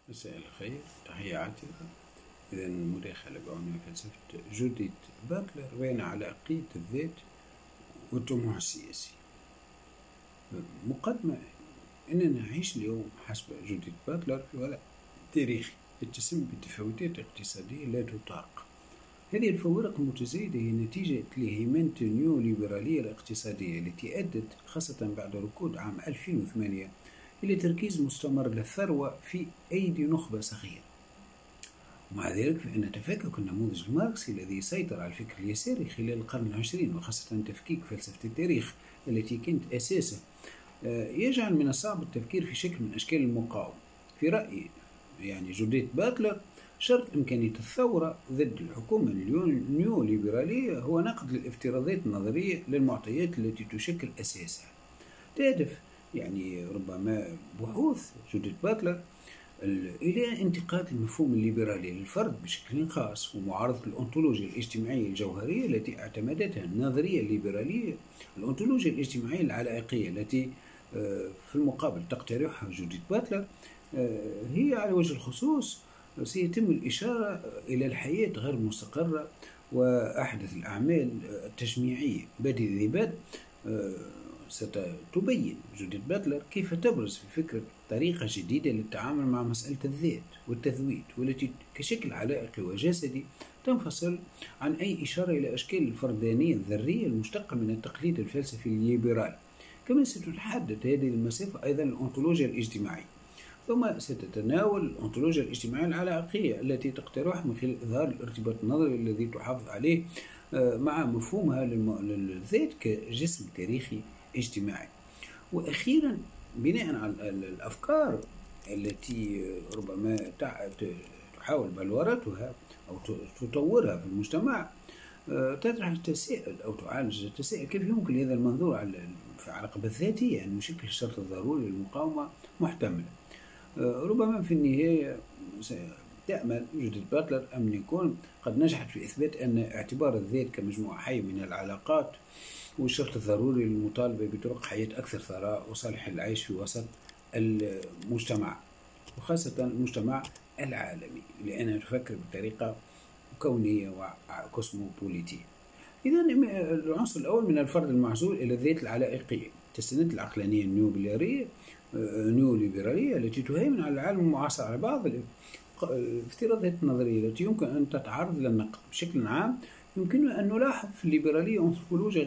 مساء الخير، تحية عطرة. إذا مداخلة بعنوان فلسفة جوديث باتلر بين على عقيدة الذات والطموح السياسي. مقدمة: أننا نعيش اليوم حسب جوديث باتلر في وضع تاريخي يتسم بتفاوتات اقتصادية لا تطاق. هذه الفوارق المتزايدة هي نتيجة لهيمنة النيوليبرالية الاقتصادية التي أدت خاصة بعد ركود عام 2008 إلى تركيز مستمر للثروة في أيدي نخبة صغيرة. ومع ذلك فإن تفكك النموذج الماركسي الذي سيطر على الفكر اليساري خلال القرن العشرين، وخاصة تفكيك فلسفة التاريخ التي كانت أساسه يجعل من الصعب التفكير في شكل من أشكال المقاومة. في رأي جوديث باتلر، شرط إمكانية الثورة ضد الحكومة النيوليبرالية هو نقد للافتراضات النظرية للمعطيات التي تشكل أساسها. تهدف ربما بحوث جوديث باتلر إلى انتقاد المفهوم الليبرالي للفرد بشكل خاص، ومعارضة الأنطولوجيا الاجتماعية الجوهرية التي اعتمدتها النظرية الليبرالية. الأنطولوجيا الاجتماعية العلائقية التي في المقابل تقترحها جوديث باتلر هي على وجه الخصوص سيتم الإشارة إلى الحياة غير المستقرة وأحدث الأعمال التجميعية. بدء ذي بدء ستبين جوديث باتلر كيف تبرز في فكرة طريقة جديدة للتعامل مع مسألة الذات والتذويت، والتي كشكل علائقي وجسدي تنفصل عن أي إشارة إلى أشكال الفردانية الذرية المشتقة من التقليد الفلسفي الليبرالي. كما ستتحدث هذه المسافة أيضا الأنطولوجيا الاجتماعية، ثم ستتناول الأنطولوجيا الاجتماعية العلائقية التي تقترح من خلال إظهار الارتباط النظري الذي تحافظ عليه مع مفهومها للذات كجسم تاريخي اجتماعي. وأخيرا، بناء على الأفكار التي ربما تحاول بلورتها أو تطورها في المجتمع، تطرح التساؤل أو تعالج التساؤل: كيف يمكن لهذا المنظور على العلاقة الذاتية أن يشكل الشرط الضروري للمقاومة محتملة؟ ربما في النهاية تأمل جوديث باتلر أن يكون قد نجحت في إثبات أن اعتبار الذات كمجموعة حية من العلاقات هو الشرط الضروري للمطالبة بطرق حياة أكثر ثراء وصالح العيش في وسط المجتمع، وخاصة المجتمع العالمي، لأنها تفكر بطريقة كونية وكوسموبوليتية. إذا العنصر الأول من الفرد المعزول إلى الذات العلائقية تستند العقلانية النيوليبرالية التي تهيمن على العالم المعاصر على بعض الافتراضات النظرية التي يمكن أن تتعرض للنقد. بشكل عام يمكن أن نلاحظ في الليبرالية أنثروبولوجيا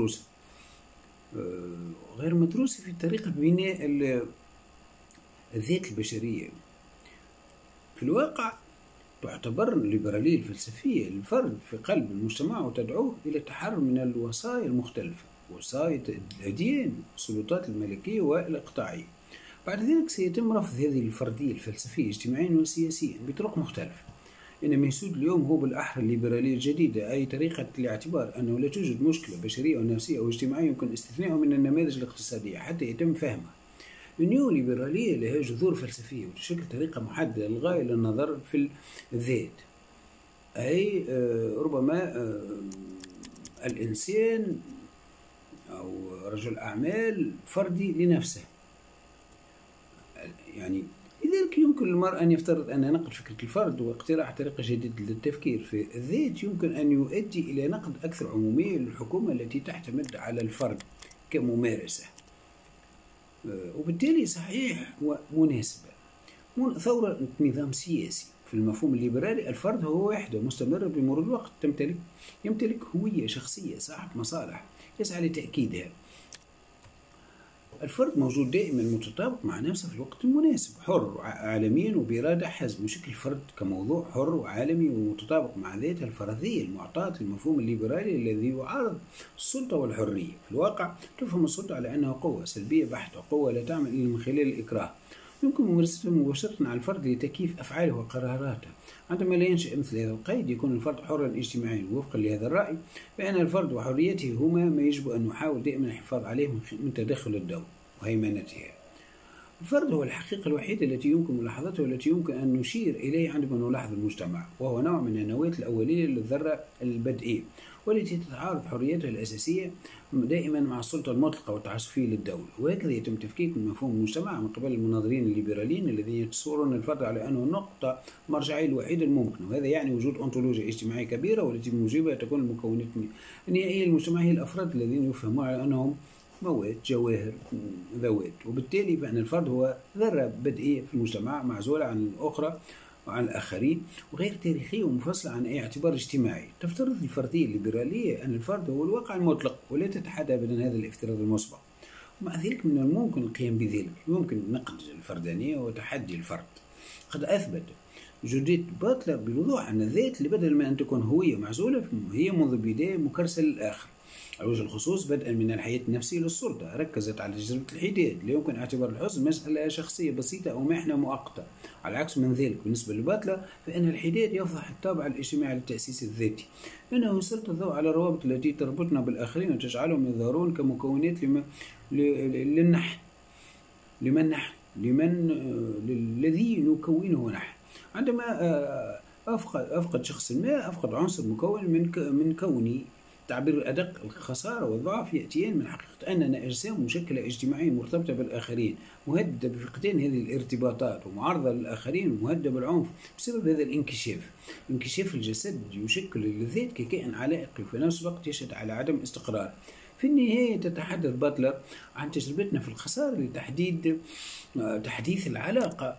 غير مدروسة في طريقة بناء الذات البشرية. في الواقع تعتبر الليبرالية الفلسفية الفرد في قلب المجتمع وتدعوه إلى التحرر من الوصايا المختلفة، وصايا الأديان والسلطات الملكية والإقطاعية. بعد ذلك سيتم رفض هذه الفردية الفلسفية اجتماعيا وسياسيا بطرق مختلفة. إنما يسود اليوم هو بالأحرى الليبرالية الجديدة، أي طريقة لاعتبار أنه لا توجد مشكلة بشرية أو نفسية أو اجتماعية يمكن استثنائها من النماذج الاقتصادية حتى يتم فهمها. النيوليبرالية لها جذور فلسفية وتشكل طريقة محددة للغاية للنظر في الذات، أي ربما الإنسان أو رجل أعمال فردي لنفسه. لذلك يمكن للمرء أن يفترض أن نقد فكرة الفرد واقتراح طريقة جديدة للتفكير في الذات يمكن أن يؤدي إلى نقد أكثر عمومية للحكومة التي تعتمد على الفرد كممارسة، وبالتالي صحيح ومناسبة. ثورة نظام سياسي في المفهوم الليبرالي، الفرد هو وحدة مستمرة بمرور الوقت يمتلك هوية شخصية صاحب مصالح يسعى لتأكيدها. الفرد موجود دائما متطابق مع نفسه في الوقت المناسب، حر عالميا وبإرادة حزم، وشكل الفرد كموضوع حر وعالمي ومتطابق مع ذاته الفردية المعطاة للمفهوم الليبرالي الذي يعارض السلطة والحرية. في الواقع تفهم السلطة على أنها قوة سلبية بحتة، قوة لا تعمل إلا من خلال الإكراه، يمكن ممارستها مباشرة على الفرد لتكييف أفعاله وقراراته. عندما لا ينشأ مثل هذا القيد يكون الفرد حرا اجتماعيا. وفقا لهذا الرأي فإن الفرد وحريته هما ما يجب أن نحاول دائما الحفاظ عليه من تدخل الدولة وهيمنتها. الفرد هو الحقيقة الوحيدة التي يمكن ملاحظتها والتي يمكن أن نشير إليه عندما نلاحظ المجتمع، وهو نوع من النواة الأولية للذرة البدئية، والتي تتعارض حريتها الأساسية دائما مع السلطة المطلقة والتعسفية للدولة. وهكذا يتم تفكيك من مفهوم المجتمع من قبل المناظرين الليبراليين الذين يتصورون الفرد على أنه النقطة المرجعية الوحيدة الممكنة، وهذا يعني وجود أنطولوجيا اجتماعية كبيرة والتي بموجبها تكون المكونات النهائية للمجتمع هي الأفراد الذين يفهمون على أنهم مواد، جواهر، ذوات، وبالتالي فإن الفرد هو ذرة بدئية في المجتمع معزولة عن الأخرى وعن الآخرين وغير تاريخية ومنفصلة عن أي اعتبار اجتماعي. تفترض الفردية الليبرالية أن الفرد هو الواقع المطلق ولا تتحدى أبدا هذا الافتراض المسبق، ومع ذلك من الممكن القيام بذلك. يمكن نقد الفردانية وتحدي الفرد. قد أثبت جوديت باتلر بوضوح أن الذات اللي بدل من أن تكون هوية معزولة هي منذ البداية مكرسة للآخر. على وجه الخصوص بدءا من الحياة النفسية للسلطة ركزت على تجربة الحداد. لا يمكن اعتبار الحزن مسألة شخصية بسيطة أو محنة مؤقتة. على العكس من ذلك بالنسبة لباتلر فإن الحداد يفضح الطابع الاجتماعي للتأسيس الذاتي، إنه يسلط الضوء على الروابط التي تربطنا بالآخرين وتجعلهم يظهرون كمكونات للذي نكونه نحن. عندما أفقد شخص ما أفقد عنصر مكون من كوني. تعبير الأدق الخسارة والضعف يأتيان من حقيقة أننا أجسام مشكلة اجتماعيا مرتبطة بالآخرين، مهددة بفقدان هذه الارتباطات ومعارضة للآخرين ومهددة بالعنف بسبب هذا الانكشاف. انكشاف الجسد يشكل الذات ككائن علائقي وفي نفس الوقت يشهد على عدم استقرار. في النهاية تتحدث باتلر عن تجربتنا في الخسارة لتحديد تحديث العلاقة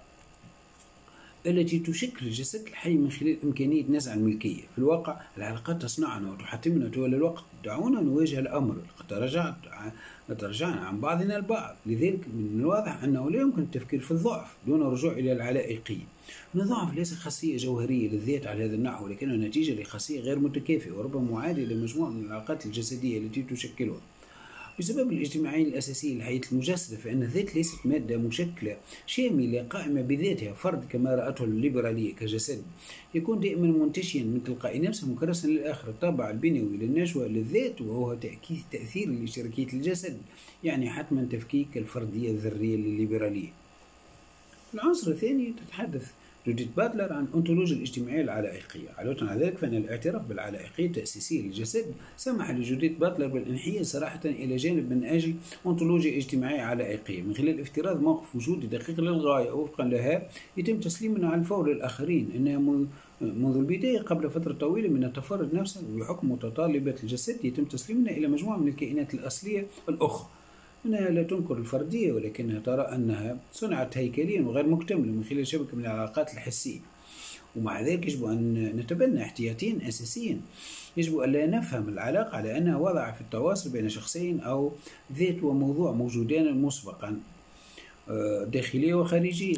التي تشكل الجسد الحي من خلال إمكانية نزع الملكية. في الواقع العلاقات تصنعنا وتحطمنا طوال الوقت. دعونا نواجه الأمر. قد تراجعنا عن بعضنا البعض، لذلك من الواضح أنه لا يمكن التفكير في الضعف دون الرجوع إلى العلائقية. أن الضعف ليس خاصية جوهرية للذات على هذا النحو، ولكنه نتيجة لخاصية غير متكافئة وربما معادية لمجموعة من العلاقات الجسدية التي تشكلها. بسبب الاجتماعين الأساسيين للحياة المجسدة فإن الذات ليست مادة مشكلة شاملة قائمة بذاتها. فرد كما رأته الليبرالية كجسد يكون دائما منتشيا من تلقاء نفسه مكرسا للآخر. الطابع البنوي للنشوة للذات وهو تأثير لشركية الجسد، يعني حتما تفكيك الفردية الذرية للليبرالية. العنصر الثاني تتحدث جوديت باتلر عن أنطولوجيا الاجتماعية العلائقية. علاوة على ذلك فإن الاعتراف بالعلائقية التأسيسية للجسد سمح لجوديت باتلر بالانحياز صراحة إلى جانب من أجل أنطولوجيا اجتماعية علائقية من خلال افتراض موقف وجودي دقيق للغاية. وفقا لها يتم تسليمنا على الفور للآخرين إنها منذ البداية قبل فترة طويلة من التفرد نفسه وبحكم متطلبات الجسد يتم تسليمنا إلى مجموعة من الكائنات الأصلية الأخرى. إنها لا تنكر الفردية ولكنها ترى أنها صنعت هيكليا وغير مكتملة من خلال شبكة من العلاقات الحسية. ومع ذلك يجب أن نتبنى احتياطين أساسيين. يجب أن لا نفهم العلاقة على أنها وضع في التواصل بين شخصين أو ذات وموضوع موجودان مسبقا داخلية وخارجية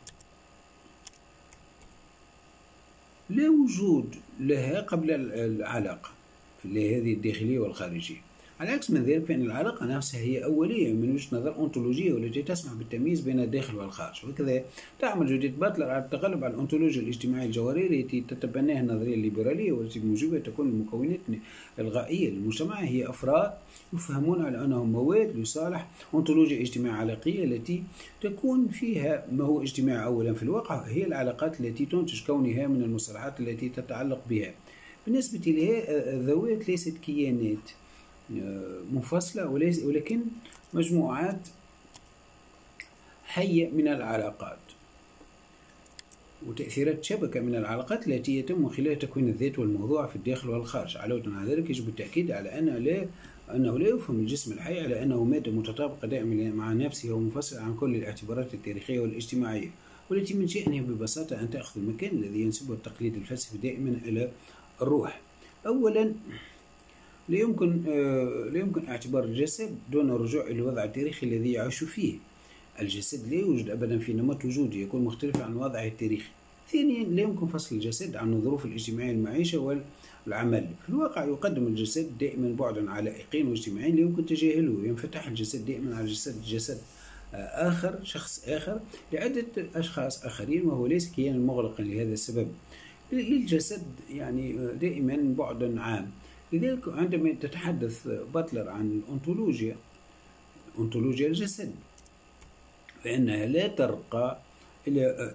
لا وجود لها قبل العلاقة هذه الداخلية والخارجية. على العكس من ذلك فإن العلاقة نفسها هي أولية من وجهة نظر أنطولوجية والتي تسمح بالتمييز بين الداخل والخارج. وكذا تعمل جوديت باتلر على التغلب على الأنطولوجيا الاجتماعية الجوهرية التي تتبناها النظرية الليبرالية والتي بموجبها تكون المكونات الغائية للمجتمع هي أفراد يفهمون على أنهم مواد لصالح أنطولوجيا اجتماعية علاقية التي تكون فيها ما هو اجتماعي أولا في الواقع هي العلاقات التي تنتج كونها من المصطلحات التي تتعلق بها. بالنسبة لها الذوات ليست كيانات منفصلة ولكن مجموعات حية من العلاقات وتأثيرات شبكة من العلاقات التي يتم من خلالها تكوين الذات والموضوع في الداخل والخارج. علاوة على ذلك يجب التأكيد على أنه لا يفهم الجسم الحي على أنه مادة متطابقة دائما مع نفسها ومنفصلة عن كل الاعتبارات التاريخية والاجتماعية والتي من شأنها ببساطة أن تأخذ المكان الذي ينسبه التقليد الفلسفي دائما إلى الروح. أولا لا يمكن اعتبار الجسد دون الرجوع إلى الوضع التاريخي الذي يعيش فيه. الجسد لا يوجد أبدا في نمط وجودي يكون مختلف عن وضعه التاريخي. ثانيا لا يمكن فصل الجسد عن الظروف الاجتماعية المعيشة والعمل. في الواقع يقدم الجسد دائما بعدا علائقيا واجتماعيا لا يمكن تجاهله. ينفتح الجسد دائما على جسد آخر شخص آخر لعدة أشخاص آخرين وهو ليس كيانا مغلقا. لهذا السبب للجسد يعني دائما بعد عام. لذلك عندما تتحدث باتلر عن أنطولوجيا الجسد فإنها لا ترقى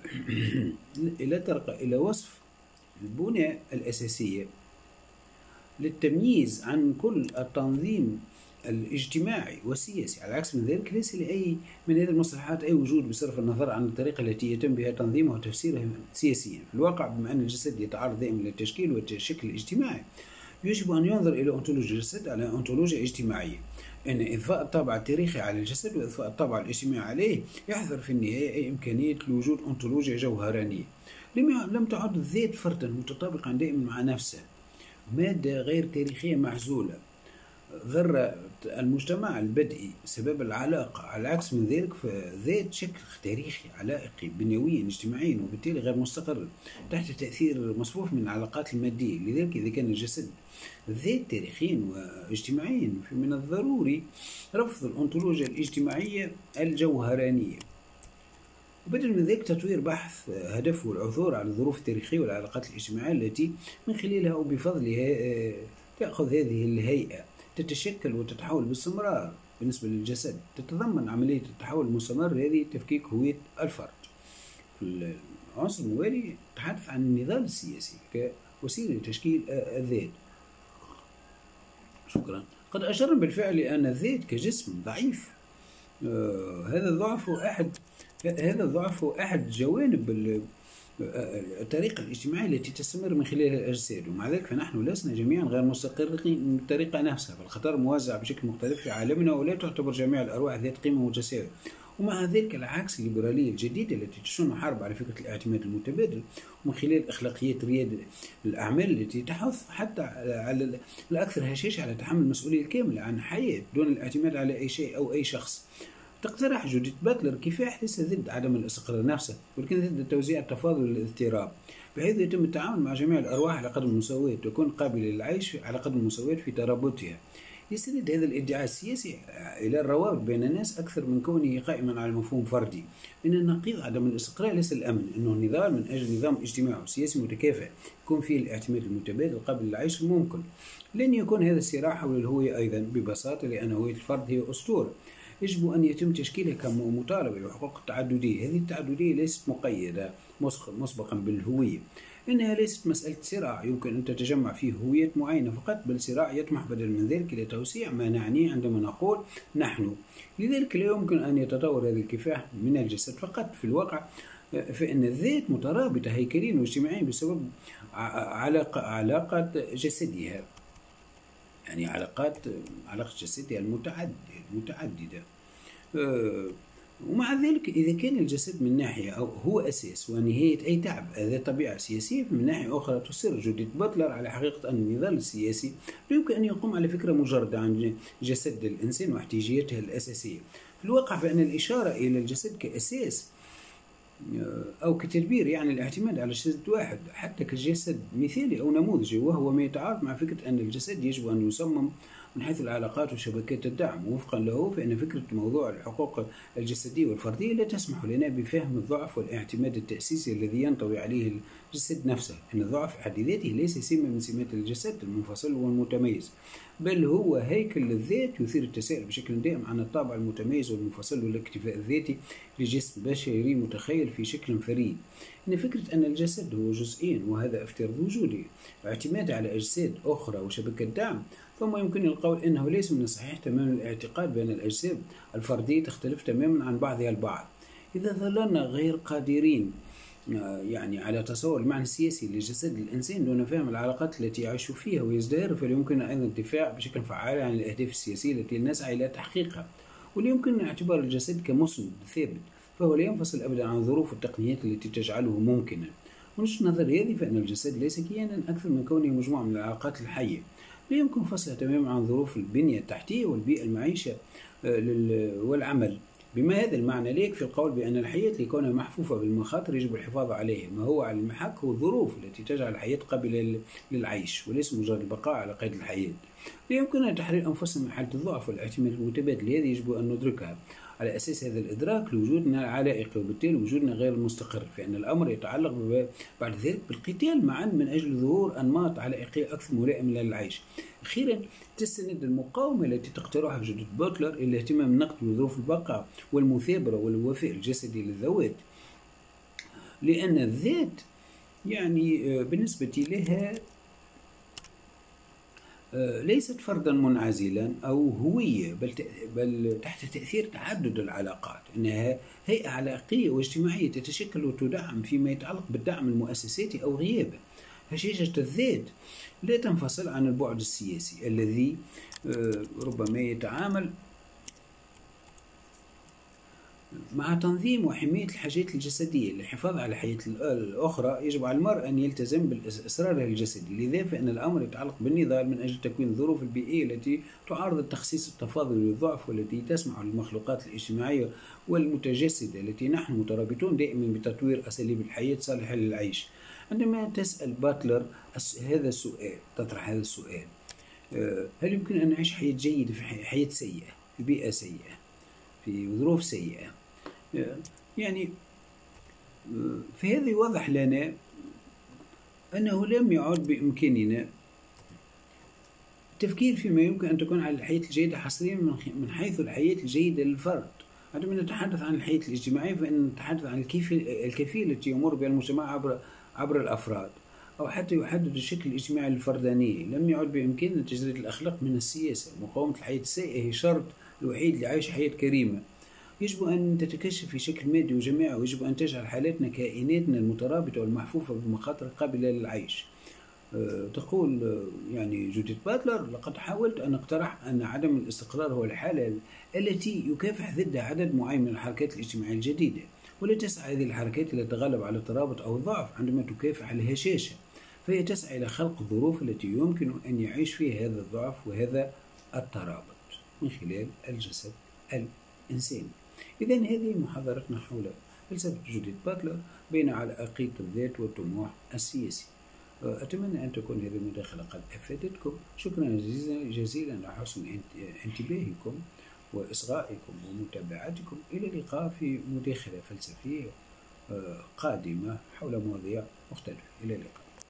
إلى وصف البنى الأساسية للتمييز عن كل التنظيم الاجتماعي والسياسي. على العكس من ذلك ليس لأي من هذه المصطلحات أي وجود بصرف النظر عن الطريقة التي يتم بها تنظيمها وتفسيرها سياسيا. في الواقع بما أن الجسد يتعرض دائما للتشكيل والشكل الاجتماعي، يجب أن ينظر إلى أنتولوجيا الجسد على أنتولوجيا اجتماعية، إن إضفاء الطابع التاريخي على الجسد وإضفاء الطابع الاجتماعي عليه يحضر في النهاية أي إمكانية لوجود أنتولوجيا جوهرانية. لم تعد الذات فردا متطابقا دائما مع نفسه، مادة غير تاريخية معزولة، ذرة المجتمع البدئي سبب العلاقة. على العكس من ذلك فذات شكل تاريخي علائقي بنيويا اجتماعيا، وبالتالي غير مستقر تحت تأثير مصفوف من العلاقات المادية. لذلك إذا كان الجسد ذات تاريخيا واجتماعيا فمن الضروري رفض الأنطولوجيا الاجتماعية الجوهرانية، وبدل من ذلك تطوير بحث هدفه العثور على الظروف التاريخية والعلاقات الاجتماعية التي من خلالها أو بفضلها تأخذ هذه الهيئة تتشكل وتتحول باستمرار. بالنسبة للجسد تتضمن عملية التحول المستمر هذه تفكيك هوية الفرد. في العنصر الموالي تحدث عن النضال السياسي كوسيلة لتشكيل الذات. شكرا. قد أشرنا بالفعل لأن الذات كجسم ضعيف. هذا الضعف هو أحد جوانب الطريقة الاجتماعية التي تستمر من خلالها الأجساد، ومع ذلك فنحن لسنا جميعا غير مستقرين بالطريقة نفسها، فالخطر موزع بشكل مختلف في عالمنا، ولا تعتبر جميع الأرواح ذات قيمة متساوية. ومع ذلك العكس الليبرالية الجديدة التي تشن حرب على فكرة الاعتماد المتبادل، ومن خلال أخلاقيات ريادة الأعمال التي تحث حتى على الأكثر هشاشة على تحمل المسؤولية الكاملة عن حياة دون الاعتماد على أي شيء أو أي شخص. تقترح جوديث باتلر كفاح ليس ضد عدم الاستقرار نفسه، ولكن ضد توزيع التفاضل والاضطراب، بحيث يتم التعامل مع جميع الأرواح على قدر المساواة وتكون قابلة للعيش على قدر المساواة في ترابطها. يستند هذا الادعاء السياسي إلى الروابط بين الناس أكثر من كونه قائما على مفهوم فردي. إن النقيض عدم الاستقرار ليس الأمن، إنه النضال من أجل نظام اجتماعي وسياسي متكافئ يكون فيه الاعتماد المتبادل قبل العيش الممكن. لن يكون هذا الصراع حول الهوية أيضا ببساطة، لأن هوية الفرد هي أسطورة يجب أن يتم تشكيلها كمطالبة بحقوق التعددية. هذه التعددية ليست مقيدة مسبقا بالهوية، إنها ليست مسألة صراع يمكن أن تتجمع فيه هوية معينة فقط، بل صراع يطمح بدل من ذلك إلى توسيع ما نعنيه عندما نقول نحن. لذلك لا يمكن أن يتطور هذا الكفاح من الجسد فقط. في الواقع فإن الذات مترابطة هيكليا واجتماعيا بسبب علاقة جسدها، يعني علاقة جسدها المتعددة. ومع ذلك إذا كان الجسد من ناحية أو هو أساس ونهاية أي تعب ذات طبيعة سياسية، من ناحية أخرى تصر جوديث باتلر على حقيقة أن النضال السياسي لا يمكن أن يقوم على فكرة مجردة عن جسد الإنسان واحتياجاته الأساسية. في الواقع فإن الإشارة إلى الجسد كأساس أو كتدبير يعني الاعتماد على جسد واحد حتى كجسد مثالي أو نموذجي، وهو ما يتعارض مع فكرة أن الجسد يجب أن يصمم من حيث العلاقات وشبكات الدعم. وفقا له فإن فكرة موضوع الحقوق الجسدية والفردية لا تسمح لنا بفهم الضعف والاعتماد التأسيسي الذي ينطوي عليه الجسد نفسه. أن الضعف في حد ذاته ليس سمة من سمات الجسد المنفصل والمتميز، بل هو هيكل للذات يثير التساؤل بشكل دائم عن الطابع المتميز والمنفصل والاكتفاء الذاتي لجسم بشري متخيل في شكل فريد. إن فكرة أن الجسد هو جزئين وهذا افتراض وجودي واعتماد على أجساد أخرى وشبكة دعم، ثم يمكن القول إنه ليس من الصحيح تماما الاعتقاد بأن الأجساد الفردية تختلف تماما عن بعضها البعض. إذا ظللنا غير قادرين يعني على تصور المعنى السياسي لجسد الإنسان دون فهم العلاقات التي يعيش فيها ويزدهر، فليمكن أيضا الدفاع بشكل فعال عن الأهداف السياسية التي نسعى إلى تحقيقها. وليمكن اعتبار الجسد كمسند ثابت، فهو لا ينفصل أبدا عن ظروف التقنيات التي تجعله ممكنا. من وجهة نظر هذه فإن الجسد ليس كيانا أكثر من كونه مجموعة من العلاقات الحية لا يمكن فصلها تماما عن ظروف البنية التحتية والبيئة المعيشة والعمل. بما هذا المعنى لا يكفي القول بأن الحياة لكونها محفوفة بالمخاطر يجب الحفاظ عليها. ما هو على المحك هو الظروف التي تجعل الحياة قابلة للعيش وليس مجرد البقاء على قيد الحياة. لا يمكننا تحرير أنفسنا من حالة الضعف والاعتماد المتبادل، هذه يجب أن ندركها. على أساس هذا الإدراك لوجودنا العلائقي وبالتالي وجودنا غير المستقر، فإن الأمر يتعلق بعد ذلك بالقتال معا من أجل ظهور أنماط علائقية أكثر ملائمة للعيش. أخيرا تستند المقاومة التي تقترحها جوديث باتلر إلى الاهتمام النقد بظروف البقاء والمثابرة والوفاء الجسدي للذوات، لأن الذات يعني بالنسبة لها ليست فردا منعزلا أو هوية، بل تحت تأثير تعدد العلاقات، إنها هيئة علاقية واجتماعية تتشكل وتدعم فيما يتعلق بالدعم المؤسساتي أو غيابه. هشاشة الذات لا تنفصل عن البعد السياسي الذي ربما يتعامل مع تنظيم وحماية الحاجات الجسدية. للحفاظ على الحياة الأخرى يجب على المرء أن يلتزم بإصراره الجسدي، لذا فإن الأمر يتعلق بالنضال من أجل تكوين الظروف البيئية التي تعارض التخصيص التفاضلي والضعف، والتي تسمح للمخلوقات الاجتماعية والمتجسدة التي نحن مترابطون دائما بتطوير أساليب الحياة صالحة للعيش. عندما تسأل باتلر هذا السؤال، تطرح هذا السؤال: هل يمكن أن نعيش حياة جيدة في حياة سيئة، في بيئة سيئة، في ظروف سيئة؟ يعني في هذا يوضح لنا أنه لم يعد بإمكاننا التفكير فيما يمكن أن تكون على الحياة الجيدة حصريا من حيث الحياة الجيدة للفرد. عندما نتحدث عن الحياة الاجتماعية فإن نتحدث عن الكيفية التي يمر بها المجتمع عبر الأفراد، أو حتى يحدد الشكل الاجتماعي للفردانية. لم يعد بإمكاننا تجريد الأخلاق من السياسة. مقاومة الحياة السيئة هي شرط الوحيد لعيش حياة كريمة. يجب أن تتكشف في شكل مادي وجماعي، ويجب أن تجعل حالاتنا كائناتنا المترابطة والمحفوفة بمخاطر قابلة للعيش. تقول يعني جوديث باتلر: لقد حاولت أن أقترح أن عدم الاستقرار هو الحالة التي يكافح ضدها عدد معين من الحركات الاجتماعية الجديدة، ولا تسعى هذه الحركات إلى التغلب على الترابط أو الضعف عندما تكافح الهشاشة، فهي تسعى إلى خلق الظروف التي يمكن أن يعيش فيها هذا الضعف وهذا الترابط من خلال الجسد الإنساني. إذن هذه محاضرتنا حول فلسفة جوديث باتلر بين عقيدة الذات والطموح السياسي. أتمنى أن تكون هذه المداخلة قد أفادتكم. شكرا جزيلا لحسن انتباهكم وإصغائكم ومتابعتكم. إلى اللقاء في مداخلة فلسفية قادمة حول مواضيع مختلفة. إلى اللقاء.